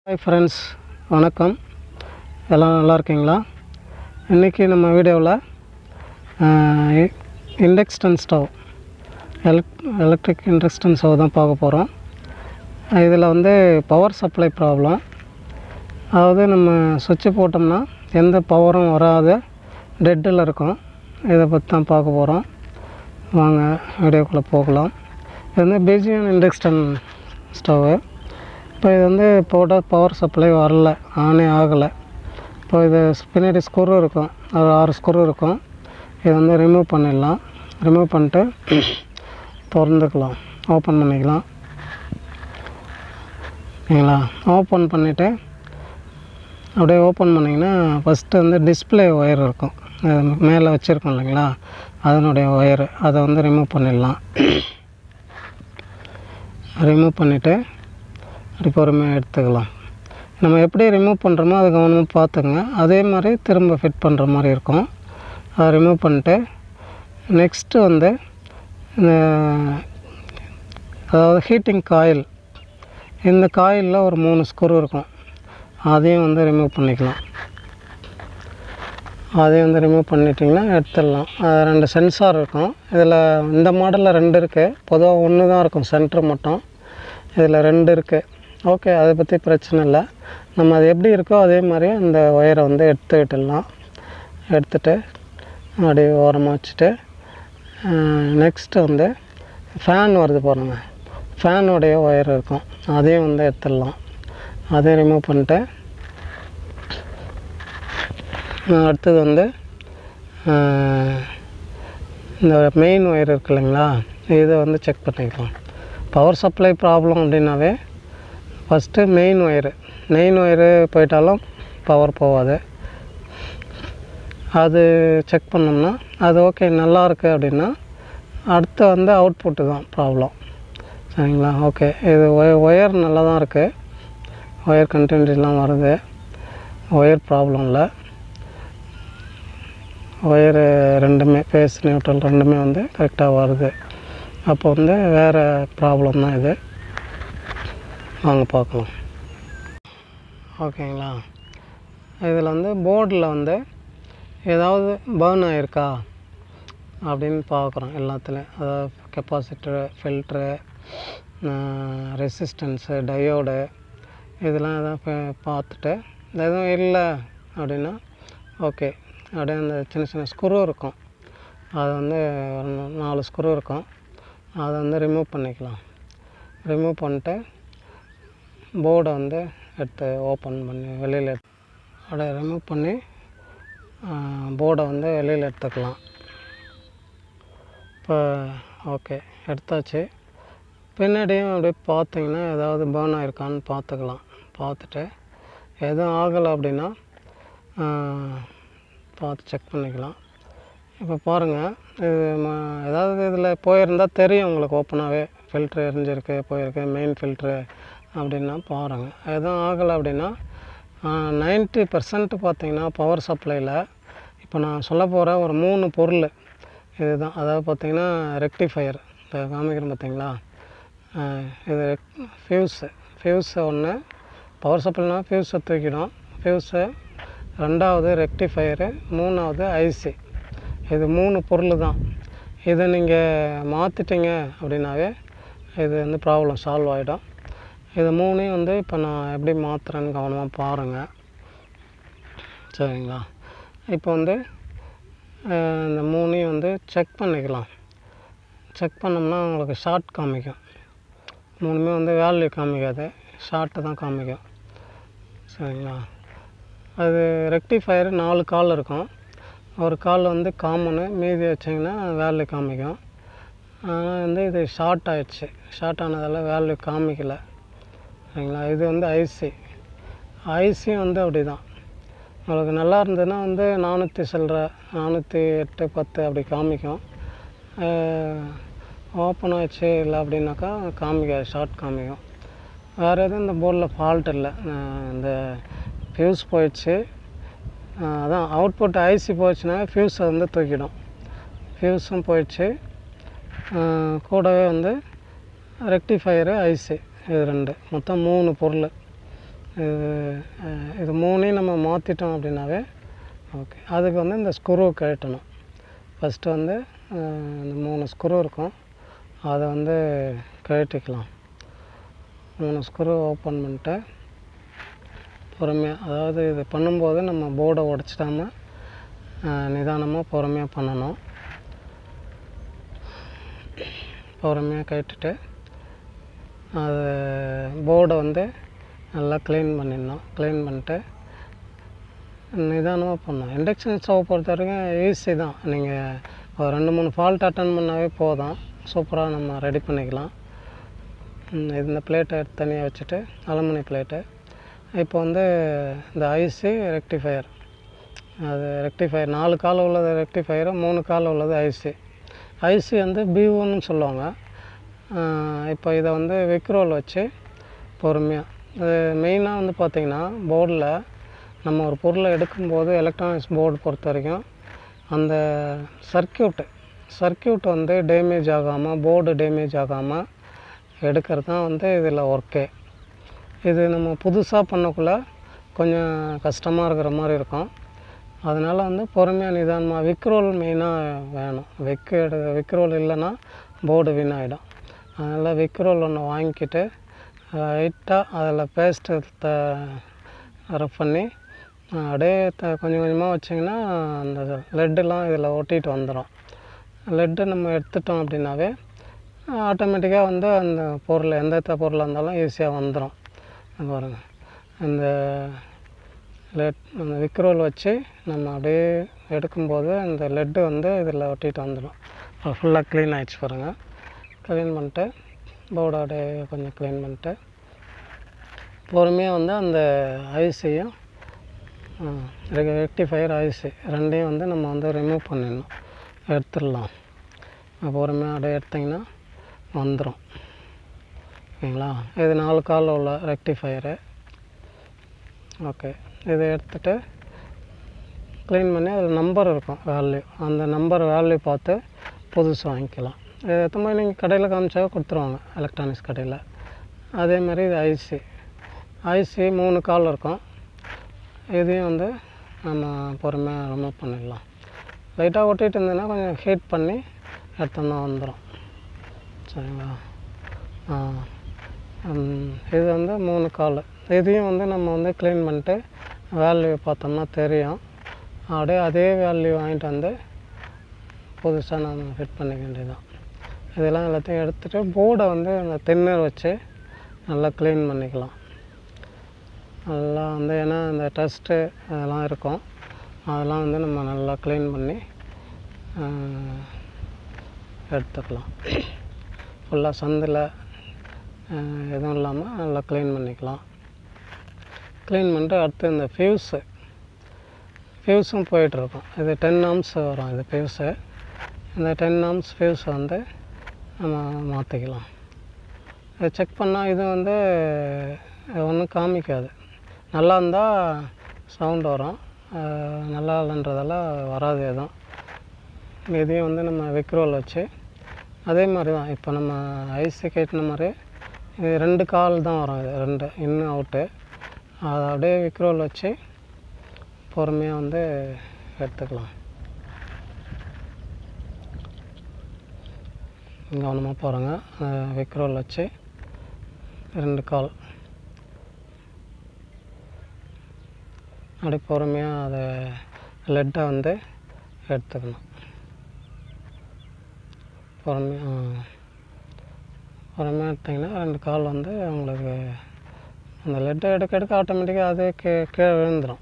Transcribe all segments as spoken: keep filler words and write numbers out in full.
Hi friends, வணக்கம். எல்லாம் நல்லா இருக்கீங்களா? இன்றைக்கி நம்ம வீடியோவில் இண்டக்ஷன் ஸ்டவ் எலக்ட் எலக்ட்ரிக் இண்டக்ஷன் ஸ்டவ் தான் பார்க்க போகிறோம். இதில் வந்து பவர் சப்ளை ப்ராப்ளம், அதாவது நம்ம சுவிட்சு போட்டோம்னா எந்த பவரும் வராத டெட்டில் இருக்கும். இதை பற்றி தான் பார்க்க போகிறோம். வாங்க வீடியோக்குள்ளே போகலாம். இது வந்து பிஜிஎன் இண்டக்ஷன் ஸ்டவ்வு. இப்போ இது வந்து போட்டால் பவர் சப்ளை வரல, ஆனே ஆகலை. இப்போ இது பின்னாடி ஸ்க்ரூ இருக்கும், ஒரு ஆறு ஸ்க்ரூ இருக்கும். இதை வந்து ரிமூவ் பண்ணிடலாம். ரிமூவ் பண்ணிட்டு திறந்துக்கலாம், ஓப்பன் பண்ணிக்கலாம். ஓகேங்களா? ஓப்பன் பண்ணிவிட்டு அப்படியே ஓப்பன் பண்ணிங்கன்னா ஃபஸ்ட்டு வந்து டிஸ்பிளே ஒயர் இருக்கும், மேலே வச்சுருக்கோம் இல்லைங்களா, அதனுடைய ஒயரு, அதை வந்து ரிமூவ் பண்ணிடலாம். ரிமூவ் பண்ணிவிட்டு அப்படி பொறுமையாக எடுத்துக்கலாம். நம்ம எப்படி ரிமூவ் பண்ணுறோமோ அதை கவனமாக பார்த்துங்க. அதே மாதிரி திரும்ப ஃபிட் பண்ணுற மாதிரி இருக்கும். அதை ரிமூவ் பண்ணிட்டு நெக்ஸ்ட்டு வந்து இந்த அதாவது ஹீட்டிங் காயில், இந்த காயிலில் ஒரு மூணு ஸ்க்ரூ இருக்கும், அதையும் வந்து ரிமூவ் பண்ணிக்கலாம். அதையும் வந்து ரிமூவ் பண்ணிட்டிங்கன்னா எடுத்துடலாம். ரெண்டு சென்சார் இருக்கும் இதில். இந்த மாடலில் ரெண்டு இருக்குது, பொதுவாக ஒன்று தான் இருக்கும் சென்ட்ரு மட்டும். இதில் ரெண்டு இருக்குது. ஓகே, அதை பற்றி பிரச்சனை இல்லை. நம்ம அது எப்படி இருக்கோ அதே மாதிரி அந்த ஒயரை வந்து எடுத்து விட்டுடலாம். எடுத்துகிட்டு அப்படியே ஓரமாக வச்சுட்டு நெக்ஸ்ட்டு வந்து ஃபேன் வருது பாருங்கள், ஃபேனுடைய ஒயர் இருக்கும், அதையும் வந்து எடுத்துடலாம். அதையும் ரிமூவ் பண்ணிட்டு அடுத்தது வந்து இந்த மெயின் ஒயர் இருக்குது இல்லைங்களா, இதை வந்து செக் பண்ணிக்கலாம். பவர் சப்ளை ப்ராப்ளம் அப்படின்னாவே first main wire main wire போயிட்டாலும் பவர் போகாது. அது செக் பண்ணோம்னா அது ஓகே நல்லாயிருக்கு அப்படின்னா அடுத்து வந்து அவுட்புட்டு தான் ப்ராப்ளம். சரிங்களா? ஓகே, இது ஒய ஒயர் நல்லா தான் இருக்குது, ஒயர் கண்டினியூலாம் வருது, ஒயர் ப்ராப்ளம் இல்லை. ஒயரு ரெண்டுமே ஃபேஸ் நியூட்ரல் ரெண்டுமே வந்து கரெக்டாக வருது. அப்போ வந்து வேறு ப்ராப்ளம் தான் இது. வாங்க பார்க்கலாம். ஓகேங்களா? இதில் வந்து போர்டில் வந்து ஏதாவது பேர்ன் ஆகிருக்கா அப்படின்னு பார்க்குறோம் எல்லாத்துலேயும். அதாவது கெப்பாசிட்டரு, ஃபில்ட்ரு, ரெசிஸ்டன்ஸு, டயோடு, இதெல்லாம் எதாவது பார்த்துட்டு எதுவும் இல்லை அப்படின்னா ஓகே, அப்படியே அந்த சின்ன சின்ன ஸ்க்ரூ இருக்கும், அது வந்து நாலு ஸ்க்ரூ இருக்கும், அதை வந்து ரிமூவ் பண்ணிக்கலாம். ரிமூவ் பண்ணிட்டு போர்டை வந்து எடுத்து ஓப்பன் பண்ணி வெளியில் அப்படியே ரிமூவ் பண்ணி போர்டை வந்து வெளியில் எடுத்துக்கலாம். இப்போ ஓகே எடுத்தாச்சு. பின்னாடியும் அப்படியே பார்த்திங்கன்னா ஏதாவது பேர்ன் ஆகிருக்கான்னு பார்த்துக்கலாம். பார்த்துட்டு எதுவும் ஆகலை அப்படின்னா பார்த்து செக் பண்ணிக்கலாம். இப்போ பாருங்கள், இது ஏதாவது இதில் போயிருந்தால் தெரியும் உங்களுக்கு ஓப்பனாகவே, ஃபில்ட்ரு எரிஞ்சிருக்கு, போயிருக்கு, மெயின் ஃபில்ட்ரு அப்படின்னா பாருங்கள். எதுவும் ஆகலை அப்படின்னா நைன்ட்டி பர்சன்ட் பார்த்திங்கன்னா பவர் சப்ளையில் இப்போ நான் சொல்ல போகிற ஒரு மூணு பொருள் இது தான். அதாவது பார்த்திங்கன்னா ரெக்டிஃபையர், இப்போ காமிக்கிறேன் பார்த்திங்களா, இது ஃபியூஸு ஃபியூஸை ஒன்று, பவர் சப்ளைனா ஃபியூஸை தூக்கிடும், ஃபியூஸு, ரெண்டாவது ரெக்டிஃபையரு, மூணாவது ஐசி. இது மூணு பொருள் தான். இதை நீங்கள் மாற்றிட்டீங்க அப்படின்னாவே இது வந்து ப்ராப்ளம் சால்வ் ஆகிடும். இது மூணையும் வந்து இப்போ நான் எப்படி மாற்றுறேன்னு கவனமாக பாருங்கள். சரிங்களா? இப்போ வந்து இந்த மூணையும் வந்து செக் பண்ணிக்கலாம். செக் பண்ணோம்னா உங்களுக்கு ஷார்ட் காமிக்கும். மூணுமே வந்து வேல்யூ காமிக்காது, ஷார்ட்டு தான் காமிக்கும். சரிங்களா? அது ரெக்டிஃபையர் நாலு கால் இருக்கும், ஒரு கால் வந்து காமனு, மீதி வச்சிங்கன்னா வேல்யூ காமிக்கும். ஆனால் வந்து இது ஷார்ட் ஆகிடுச்சு, ஷார்ட் ஆனதால் வேல்யூ காமிக்கலை. சரிங்களா? இது வந்து ஐசி, ஐசியும் வந்து அப்படி தான். உங்களுக்கு நல்லா இருந்ததுன்னா வந்து நானூற்றி சில்லற, நானூற்றி எட்டு பத்து அப்படி காமிக்கும். ஓப்பன் ஆகிடுச்சு இல்லை அப்படின்னாக்கா காமிக்காது, ஷார்ட் காமிக்கும். வேறு எதுவும் இந்த போர்டில் ஃபால்ட் இல்லை. இந்த ஃபியூஸ் போயிடுச்சு, அதான் அவுட்புட் ஐசி போயிடுச்சுன்னா ஃபியூஸை வந்து தூக்கிடும். ஃபியூஸும் போயிடுச்சு, கூடவே வந்து ரெக்டிஃபையரு, ஐசி, இது ரெண்டு, மொத்தம் மூணு பொருள். இது இது மூணையும் நம்ம மாற்றிட்டோம் அப்படின்னாவே ஓகே. அதுக்கு வந்து இந்த ஸ்க்ரூ கழட்டணும். ஃபஸ்ட்டு வந்து இந்த மூணு ஸ்க்ரூ இருக்கும், அதை வந்து கழட்டிக்கலாம். மூணு ஸ்க்ரூ ஓப்பன் பண்ணிட்டு பொறுமையாக, அதாவது இது பண்ணும்போது நம்ம போர்டை உடச்சிடாமல் நிதானமாக பொறுமையாக பண்ணணும். பொறுமையாக கழட்டிட்டு அது போர்டை வந்து நல்லா க்ளீன் பண்ணிடணும். க்ளீன் பண்ணிட்டு நிதானமாக பண்ணணும். இண்டக்ஷன் ஸ்டவ் பொறுத்த வரைக்கும் ஈஸி தான். நீங்கள் ஒரு ரெண்டு மூணு ஃபால்ட் அட்டன் பண்ணாவே போதும், சூப்பராக நம்ம ரெடி பண்ணிக்கலாம். இந்த பிளேட்டை எடுத்து தனியாக வச்சுட்டு, அலுமினிய பிளேட்டு. இப்போ வந்து இந்த ஐசி ரெக்டிஃபயர், அது ரெக்டிஃபயர் நாலு கால் உள்ளது ரெக்டிஃபயரு, மூணு கால் உள்ளது ஐசி. ஐசி வந்து பியூன்னு சொல்லுவாங்க. இப்போ இதை வந்து விக்ரோல் வச்சு பொறுமையாக, இது மெயினாக வந்து பார்த்திங்கன்னா போர்டில் நம்ம ஒரு பொருளை எடுக்கும்போது எலக்ட்ரானிக்ஸ் போர்டு பொறுத்த வரைக்கும் அந்த சர்க்கியூட்டு சர்க்கியூட் வந்து டேமேஜ் ஆகாமல், போர்டு டேமேஜ் ஆகாமல் எடுக்கிறது தான் வந்து இதில் ஒர்க்கே. இது நம்ம புதுசாக பண்ணக்குள்ளே கொஞ்சம் கஷ்டமாக இருக்கிற மாதிரி இருக்கும். அதனால் வந்து பொறுமையாக நிதானமாக விக்ரோல் மெயினாக வேணும். விக் எடு விக்ரோல் இல்லைன்னா போர்டு வீணாகிடும். அதனால் விக்ரோல் ஒன்று வாங்கிக்கிட்டு லைட்டாக அதில் பேஸ்ட்டு த ரஃப் பண்ணி அப்படியே த கொஞ்சம் கொஞ்சமாக வச்சிங்கன்னா அந்த லெட்டெலாம் இதில் ஒட்டிகிட்டு வந்துடும். லெட்டு நம்ம எடுத்துட்டோம் அப்படின்னாவே ஆட்டோமேட்டிக்காக வந்து அந்த பொருள் எந்த பொருளாக இருந்தாலும் ஈஸியாக வந்துடும். பாருங்கள், அந்த லெட் அந்த விக்ரோல் வச்சு நம்ம அப்படியே எடுக்கும்போது அந்த லெட்டு வந்து இதில் ஒட்டிகிட்டு வந்துடும். ஃபுல்லாக க்ளீன் ஆகிடுச்சு பாருங்கள். க்ளீன் பண்ணிட்டு போர்டை அப்படியே கொஞ்சம் க்ளீன் பண்ணிட்டு பொறுமையாக வந்து அந்த ஐசியும் ரெக்டிஃபயர் ஐசி ரெண்டையும் வந்து நம்ம வந்து ரிமூவ் பண்ணிடணும், எடுத்துடலாம். பொறுமையாக அப்படியே எடுத்திங்கன்னா வந்துடும். ஓகேங்களா? இது நாலு கால் உள்ள ரெக்டிஃபயரு. ஓகே, இதை எடுத்துகிட்டு க்ளீன் பண்ணி அதில் நம்பர் இருக்கும், வேல்யூ, அந்த நம்பர் வேல்யூ பார்த்து புதுசு வாங்கிக்கலாம். இது எத்தனை மாதிரி நீங்கள் கடையில் காமிச்சா கொடுத்துருவாங்க, எலக்ட்ரானிக்ஸ் கடையில். அதே மாதிரி இது ஐசி ஐசி மூணு கால் இருக்கும். இதையும் வந்து நம்ம பொறுமையாக ரிமூவ் பண்ணிடலாம். லைட்டாக ஒட்டிகிட்டு இருந்ததுன்னா கொஞ்சம் ஹீட் பண்ணி எடுத்தோம்னா வந்துடும். சரிங்களா? இது வந்து மூணு கால். இதையும் வந்து நம்ம வந்து க்ளீன் பண்ணிட்டு வேல்யூ பார்த்தோம்னா தெரியும். அப்படியே அதே வேல்யூ வாங்கிட்டு வந்து புதுசாக நம்ம ஃபிட் பண்ணிக்க வேண்டியதுதான். இதெல்லாம் எல்லாத்தையும் எடுத்துகிட்டு போர்டை வந்து அந்த தின்னர் வச்சு நல்லா க்ளீன் பண்ணிக்கலாம். நல்லா வந்து ஏன்னா இந்த டஸ்ட்டு அதெல்லாம் இருக்கும், அதெல்லாம் வந்து நம்ம நல்லா க்ளீன் பண்ணி எடுத்துக்கலாம். ஃபுல்லாக சந்தில் எதுவும் இல்லாமல் நல்லா க்ளீன் பண்ணிக்கலாம். க்ளீன் பண்ணிட்டு அடுத்து இந்த ஃபியூஸு ஃபியூஸும் போயிட்டுருக்கும். இது டென் ஆம்ஸ் வரும் இது ஃபியூஸு. இந்த டென் ஆம்ஸ் ஃபியூஸை வந்து நம்ம மாற்றிக்கலாம். இதை செக் பண்ணால் இது வந்து ஒன்றும் காமிக்காது. நல்லா இருந்தால் சவுண்ட் வரும், நல்லா இல்லைன்றதெல்லாம் வராது எதுவும். இதையும் வந்து நம்ம விக்ரோல் வச்சு அதே மாதிரி தான். இப்போ நம்ம ஐசி கட்டின மாதிரி இது ரெண்டு கால் தான் வரும், இது ரெண்டு இன்னும் அவுட்டு. அதை அப்படியே விக்ரோல் வச்சு பொறுமையாக வந்து எடுத்துக்கலாம். கவனமாக போகிறோங்க. விக்ரோல் வச்சு ரெண்டு கால் அப்படி பொறுமையாக அதை லெட்டை வந்து எடுத்துக்கணும். பொறுமையாக பொறுமையாக எடுத்திங்கன்னா ரெண்டு கால் வந்து உங்களுக்கு அந்த லெட்டை எடுக்க எடுக்க ஆட்டோமேட்டிக்காக அதே கீ கீழே விழுந்துடும்.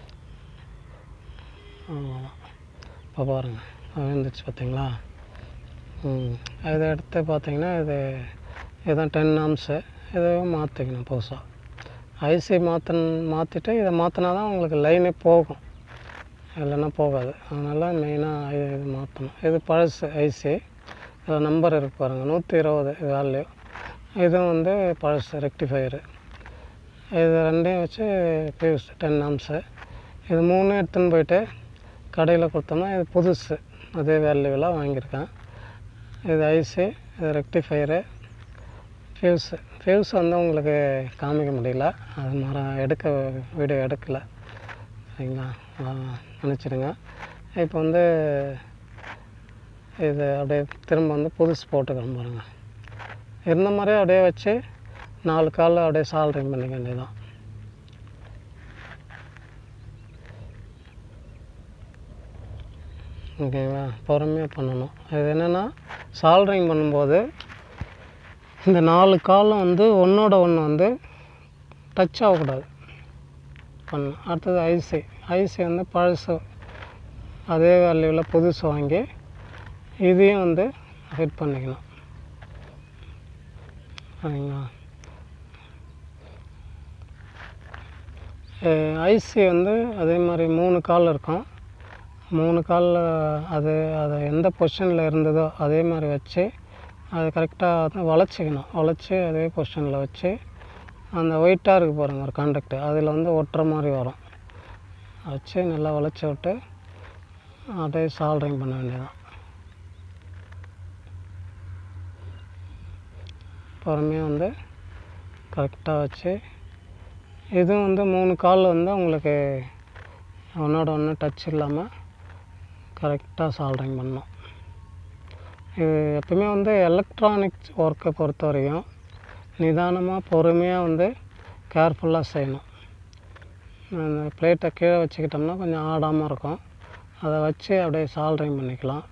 அவ்வளோதான். இப்போ பாருங்கள், விழுந்துச்சு பார்த்தீங்களா? ம் இதை எடுத்து பார்த்தீங்கன்னா இது இதுதான் டென் ஆம்ஸு. இதை மாற்றிக்கணும் புதுசாக. ஐசி மாற்றன் மாற்றிட்டு இதை மாற்றினா தான் உங்களுக்கு லைனே போகும், இல்லைன்னா போகாது. அதனால் மெயினாக இது மாற்றணும். இது பழசு ஐசி, இதில் நம்பர் இருக்கு பாருங்கள், நூற்றி இருபது வேல்யூ. இதுவும் வந்து பழசு ரெக்டிஃபயரு. இது ரெண்டையும் வச்சு ஃபியூஸ் டென் ஆம்ஸு. இது மூணு எடுத்துன்னு போயிட்டு கடையில் கொடுத்தோம்னா இது புதுசு, அதே வேல்யூவெலாம் வாங்கியிருக்கேன். இது ஐசி, இது ரெக்டிஃபயரு, ஃபியூஸு. ஃபியூஸ் வந்து உங்களுக்கு காமிக்க முடியல, அது மாதிரி எடுக்க வீடியோ எடுக்கலை, சரிங்களா, நினச்சிடுங்க. இப்போ வந்து இது அப்படியே திரும்ப வந்து புதுசு போட்டுக்கிறோம் பாருங்கள். இருந்த மாதிரியே அப்படியே வச்சு நாலு காலில் அப்படியே சால்ட்ரிங் பண்ணிக்க வேண்டியதான். ஓகேங்களா, பொறுமையாக பண்ணணும். இது என்னென்னா சால்ட்ரிங் பண்ணும்போது இந்த நாலு காலும் வந்து ஒன்றோட ஒன்று வந்து டச் ஆகக்கூடாது பண்ண. அடுத்தது ஐசி ஐசி வந்து பழசு அதே வேல்யூவில் புதுசு வாங்கி இதையும் வந்து ஃபிட் பண்ணிக்கணும், சரிங்களா. ஐசி வந்து அதே மாதிரி மூணு கால் இருக்கும். மூணு காலில் அது அதை எந்த பொசிஷனில் இருந்ததோ அதே மாதிரி வச்சு அதை கரெக்டாக வந்து வளைச்சிக்கணும். வளைச்சி அதே பொசிஷனில் வச்சு அந்த ஒயிட்டாக இருக்குது பாருங்கள் ஒரு கான்டாக்டு, அதில் வந்து ஒட்டுற மாதிரி வரும். வச்சு நல்லா வளைச்சி விட்டு அப்படியே சால்ட்ரிங் பண்ண வேண்டியதான். பொறுமையாக வந்து கரெக்டாக வச்சு இதுவும் வந்து மூணு கால் வந்து உங்களுக்கு ஒன்றோட ஒன்று டச் இல்லாமல் கரெக்டாக சால்ட்ரிங் பண்ணணும். இது எப்பவுமே வந்து எலக்ட்ரானிக்ஸ் ஒர்க்கை பொறுத்த வரையும் நிதானமாக பொறுமையாக வந்து கேர்ஃபுல்லாக செய்யணும். அந்த பிளேட்டை கீழே வச்சுக்கிட்டோம்னா கொஞ்சம் ஆடாமல் இருக்கும். அதை வச்சு அப்படியே சால்ட்ரிங் பண்ணிக்கலாம்.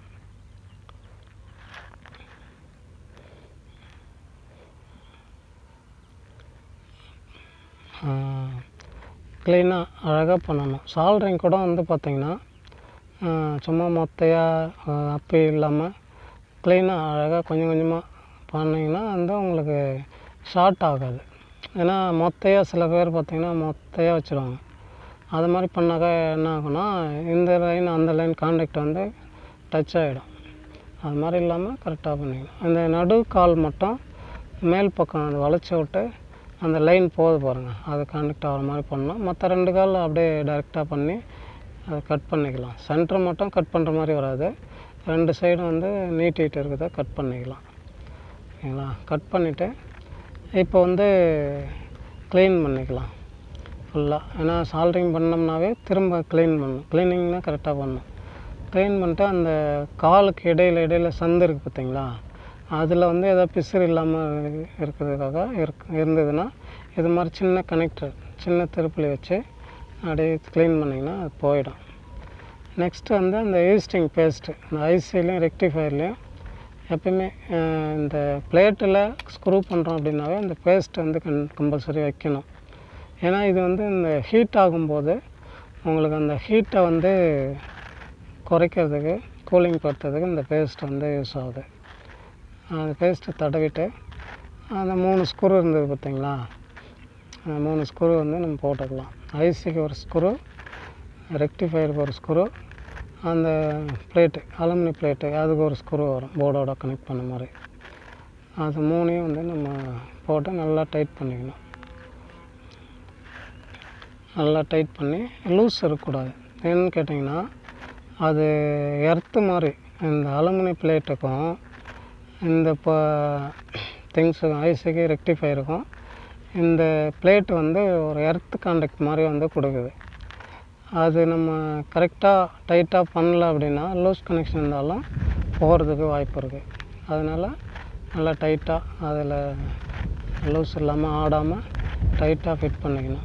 க்ளீனாக அழகாக பண்ணணும். சால்ட்ரிங் கூட வந்து பார்த்திங்கன்னா சும்மா மொத்தையாக அப்படி இல்லாமல் க்ளீனாக அழகாக கொஞ்சம் கொஞ்சமாக பண்ணிங்கன்னா வந்து உங்களுக்கு ஷார்ட் ஆகாது. ஏன்னா மொத்தையாக சில பேர் பார்த்திங்கன்னா மொத்தையாக வச்சுருவாங்க. அது மாதிரி பண்ணாக்கா என்ன ஆகும்னா இந்த லைன் அந்த லைன் கான்டாக்ட் வந்து டச் ஆகிடும். அது மாதிரி இல்லாமல் கரெக்டாக பண்ணிக்கணும். அந்த நடு கால் மட்டும் மேல் பக்கம் அது வளைச்சி விட்டு அந்த லைன் போகுது பாருங்கள், அது கான்டாக்ட் ஆகிற மாதிரி பண்ணணும். மற்ற ரெண்டு கால் அப்படியே டைரெக்டாக பண்ணி அதை கட் பண்ணிக்கலாம். சென்டர் மட்டும் கட் பண்ணுற மாதிரி வராது, ரெண்டு சைடும் வந்து நீட்டிகிட்டு இருக்கிறத கட் பண்ணிக்கலாம், ஓகேங்களா. கட் பண்ணிவிட்டு இப்போ வந்து க்ளீன் பண்ணிக்கலாம் ஃபுல்லாக. ஏன்னா சால்ட்ரிங் பண்ணோம்னாவே திரும்ப க்ளீன் பண்ணணும். க்ளீனிங்னால் கரெக்டாக பண்ணணும். க்ளீன் பண்ணிட்டு அந்த காலுக்கு இடையில் இடையில் சந்து இருக்குது பார்த்தீங்களா, அதில் வந்து எதாவது பிசுறு இல்லாமல் இருக்கிறதுக்காக இருக்கு இருந்ததுன்னா இது மாதிரி சின்ன கனெக்டர் சின்ன திருப்பலி வச்சு அப்படியே க்ளீன் பண்ணிங்கன்னா அது போயிடும். நெக்ஸ்ட்டு வந்து அந்த ஈஸ்டிங் பேஸ்ட்டு இந்த ஐசிலையும் ரெக்டிஃபயர்லேயும் எப்பயுமே இந்த பிளேட்டில் ஸ்க்ரூ பண்ணுறோம் அப்படின்னாவே அந்த பேஸ்ட் வந்து கன் கம்பல்சரி வைக்கணும். ஏன்னா இது வந்து இந்த ஹீட் ஆகும்போது உங்களுக்கு அந்த ஹீட்டை வந்து குறைக்கிறதுக்கு கூலிங் படுத்துறதுக்கு இந்த பேஸ்ட் வந்து யூஸ் ஆகுது. அந்த பேஸ்ட்டை தடவிட்டு அந்த மூணு ஸ்க்ரூ இருந்தது பார்த்தீங்களா, அந்த மூணு ஸ்க்ரூ வந்து நம்ம போட்டுக்கலாம். ஐசிக்கு ஒரு ஸ்க்ரூ, ரெக்டிஃபயருக்கு ஒரு ஸ்க்ரூ, அந்த பிளேட்டு அலுமினியம் பிளேட்டு அதுக்கு ஒரு ஸ்க்ரூ வரும் போர்டோட கனெக்ட் பண்ண மாதிரி. அது மூணையும் வந்து நம்ம போட்டு நல்லா டைட் பண்ணிக்கணும். நல்லா டைட் பண்ணி லூஸ் இருக்கக்கூடாது. ஏன்னு கேட்டிங்கன்னா அது எர்த்து மாதிரி இந்த அலுமினியம் பிளேட்டுக்கும் இந்த இப்போ திங்ஸுக்கும் ஐசிக்கு ரெக்டிஃபயருக்கும் இந்த பிளேட்டு வந்து ஒரு எர்த்து கான்டாக்ட் மாதிரி வந்து கொடுக்குது. அது நம்ம கரெக்டாக டைட்டாக பண்ணல அப்படின்னா லூஸ் கனெக்ஷன் இருந்தாலும் போகிறதுக்கு வாய்ப்பு இருக்குது. அதனால் நல்லா டைட்டாக அதில் லூஸ் இல்லாமல் ஆடாமல் டைட்டாக ஃபிட் பண்ணிக்கணும்.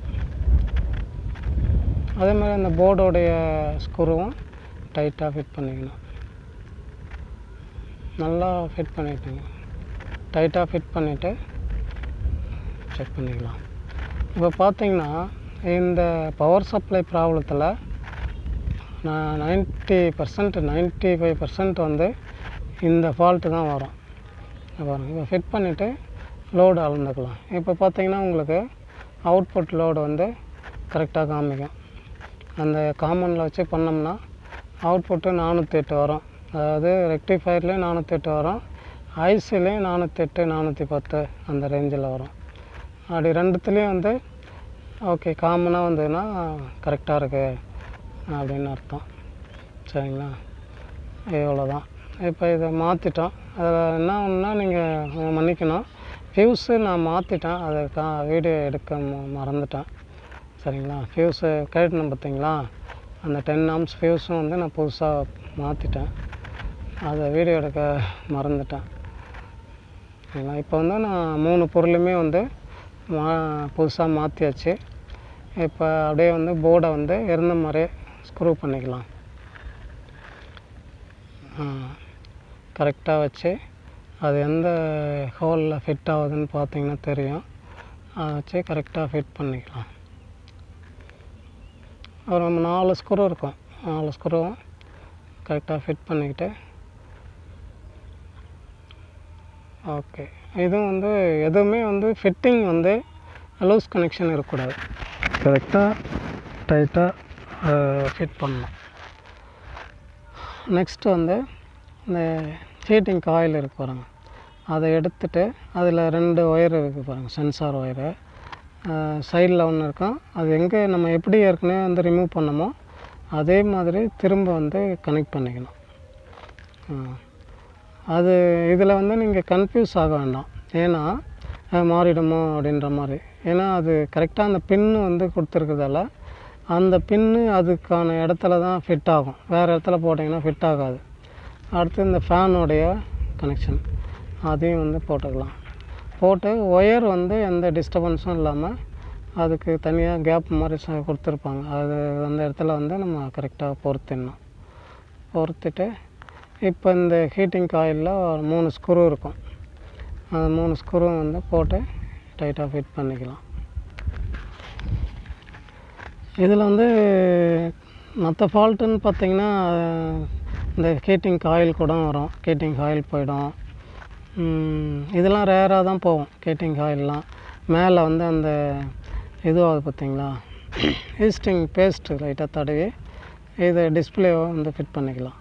அதே மாதிரி அந்த போர்டோடைய ஸ்க்ரூவும் டைட்டாக ஃபிட் பண்ணிக்கணும். நல்லா ஃபிட் பண்ணிவிட்டுங்க. டைட்டாக ஃபிட் பண்ணிவிட்டு செக் பண்ணிக்கலாம். இப்போ பார்த்திங்கன்னா இந்த பவர் சப்ளை ப்ராப்ளத்தில் நான் ninety percent ninety five percent வந்து இந்த ஃபால்ட்டு தான் வரும். பாருங்கள், இப்போ ஃபிட் பண்ணிவிட்டு லோடு அளந்துக்கலாம். இப்போ பார்த்திங்கன்னா உங்களுக்கு அவுட்புட் லோடு வந்து கரெக்டாக காமிக்கும். அந்த காமனில் வச்சு பண்ணோம்னா அவுட்புட்டு நானூற்றி எட்டு வரும். அதாவது ரெக்டிஃபயர்லேயும் நானூற்றி எட்டு வரும், ஐசிலையும் நானூற்றி எட்டு நானூற்றி பத்து அந்த ரேஞ்சில் வரும். அப்படி ரெண்டுத்துலேயும் வந்து ஓகே காமனாக வந்ததுன்னா கரெக்டாக இருக்குது அப்படின்னு அர்த்தம். சரிங்களா, இவ்வளோ தான். இப்போ இதை மாற்றிட்டோம். அதில் என்ன ஒன்றுனா நீங்கள் மன்னிக்கணும், ஃபியூஸு நான் மாற்றிட்டேன், அதை கா வீடியோ எடுக்க மறந்துட்டேன். சரிங்களா? ஃபியூஸு கேட்டணும் பார்த்தீங்களா, அந்த டென் ஆம்ஸ் ஃபியூஸும் வந்து நான் புதுசாக மாற்றிட்டேன், அதை வீடியோ எடுக்க மறந்துட்டேன். சரிங்களா? இப்போ வந்து நான் மூணு பொருளுமே வந்து மா புதுசாக மாற்றியாச்சு. இப்போ அப்படியே வந்து போர்டை வந்து இருந்த மாதிரியே ஸ்க்ரூ பண்ணிக்கலாம். கரெக்டாக வச்சு அது எந்த ஹோலில் ஃபிட் ஆகுதுன்னு பார்த்தீங்கன்னா தெரியும். அதை வச்சு கரெக்டாக ஃபிட் பண்ணிக்கலாம். ஒரு நாலு ஸ்க்ரூ இருக்கும், நாலு ஸ்க்ரூவும் கரெக்டாக ஃபிட் பண்ணிக்கிட்டு ஓகே. இதுவும் வந்து எதுவுமே வந்து ஃபிட்டிங் வந்து லூஸ் கனெக்ஷன் இருக்கக்கூடாது, கரெக்டாக டைட்டாக ஃபிட் பண்ணணும். நெக்ஸ்ட்டு வந்து இந்த ஹீட்டிங் காயில் இருக்குது பாருங்கள், அதை எடுத்துகிட்டு அதில் ரெண்டு ஒயர் இருக்குது பாருங்கள், சென்சார் ஒயரு சைடில் ஒன்று இருக்கும். அது எங்கே நம்ம எப்படி ஏற்கனவே வந்து ரிமூவ் பண்ணமோ அதே மாதிரி திரும்ப வந்து கனெக்ட் பண்ணிக்கணும். அது இதில் வந்து நீங்கள் கன்ஃபியூஸ் ஆக வேண்டாம், ஏன்னா மாறிடுமோ அப்படின்ற மாதிரி. ஏன்னா அது கரெக்டாக அந்த பின்னு வந்து கொடுத்துருக்கிறதால அந்த பின்னு அதுக்கான இடத்துல தான் ஃபிட் ஆகும், வேறு இடத்துல போட்டிங்கன்னா ஃபிட் ஆகாது. அடுத்து இந்த ஃபேனுடைய கனெக்ஷன் அதையும் வந்து போட்டுக்கலாம். போட்டு ஒயர் வந்து எந்த டிஸ்டர்பன்ஸும் இல்லாமல் அதுக்கு தனியாக கேப் மாதிரி ச கொடுத்துருப்பாங்க, அது அந்த இடத்துல வந்து நம்ம கரெக்டாக பொருத்திடணும். பொருத்திட்டு இப்போ இந்த ஹீட்டிங் காயிலில் ஒரு மூணு ஸ்க்ரூ இருக்கும், அந்த மூணு ஸ்க்ரூவும் வந்து போட்டு டைட்டாக ஃபிட் பண்ணிக்கலாம். இதில் வந்து மற்ற ஃபால்ட்டுன்னு பார்த்திங்கன்னா இந்த ஹீட்டிங் காயில் கூட வரும், ஹீட்டிங் காயில் போயிடும். இதெல்லாம் ரேராக தான் போகும் ஹீட்டிங் காயிலெலாம். மேலே வந்து அந்த இதுவாகுது பார்த்திங்களா, ஈஸ்டிங் பேஸ்ட்டு லைட்டாக தடவி இதை டிஸ்பிளேவை வந்து ஃபிட் பண்ணிக்கலாம்.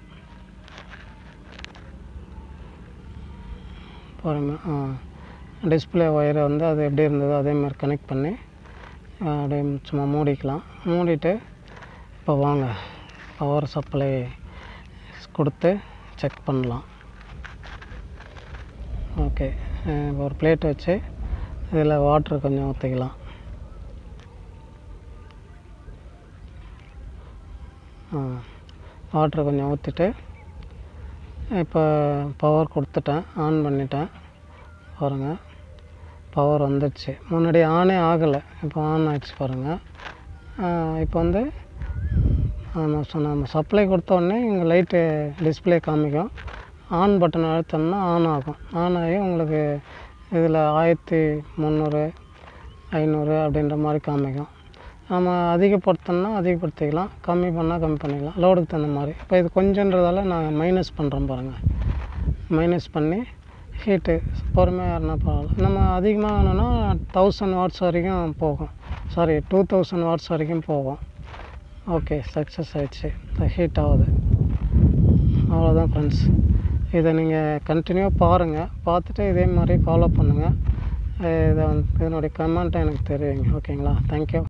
பாருங்கள், டிஸ்பிளே ஒயரை வந்து அது எப்படி இருந்ததோ அதே மாதிரி கனெக்ட் பண்ணி அப்படியே சும்மா மூடிக்கலாம். மூடிட்டு இப்போ வாங்க பவர் சப்ளை கொடுத்து செக் பண்ணலாம். ஓகே, ஒரு பிளேட் வச்சு இதில் வாட்ரு கொஞ்சம் ஊற்றிக்கலாம். வாட்ரு கொஞ்சம் ஊற்றிட்டு இப்போ பவர் கொடுத்துட்டேன், ஆன் பண்ணிட்டேன். பாருங்கள் பவர் வந்துடுச்சு, முன்னாடி ஆனே ஆகலை, இப்போ ஆன் ஆகிடுச்சு பாருங்கள். இப்போ வந்து நம்ம நம்ம சப்ளை கொடுத்தோடனே இங்கே லைட்டு டிஸ்பிளே காமிக்கும், ஆன் பட்டன் அழுத்தோம்னா ஆன் ஆகும். ஆன் ஆகி உங்களுக்கு இதில் ஆயிரத்தி முந்நூறு ஐநூறு அப்படின்ற மாதிரி காமிக்கும். நம்ம அதிகப்படுத்தோம்னா அதிகப்படுத்திக்கலாம், கம்மி பண்ணால் கம்மி பண்ணிக்கலாம், லோடுக்கு தகுந்த மாதிரி. இப்போ இது கொஞ்சன்றதால நான் மைனஸ் பண்ணுறோம் பாருங்கள், மைனஸ் பண்ணி ஹீட்டு பொறுமையாக இருந்தால் பரவாயில்ல. நம்ம அதிகமாக வேணும்னா தௌசண்ட் வாட்ஸ் வரைக்கும் போகும், சாரி டூ தௌசண்ட் வாட்ஸ் வரைக்கும் போகும். ஓகே, சக்ஸஸ் ஆகிடுச்சு, ஹீட் ஆகுது. அவ்வளோதான் ஃப்ரெண்ட்ஸ், இதை நீங்கள் கண்டினியூவாக பாருங்கள், பார்த்துட்டு இதே மாதிரி ஃபாலோ பண்ணுங்கள். இதை வந்து இதனுடைய கமெண்ட்டை எனக்கு தெரியுங்க. ஓகேங்களா? தேங்க்யூ.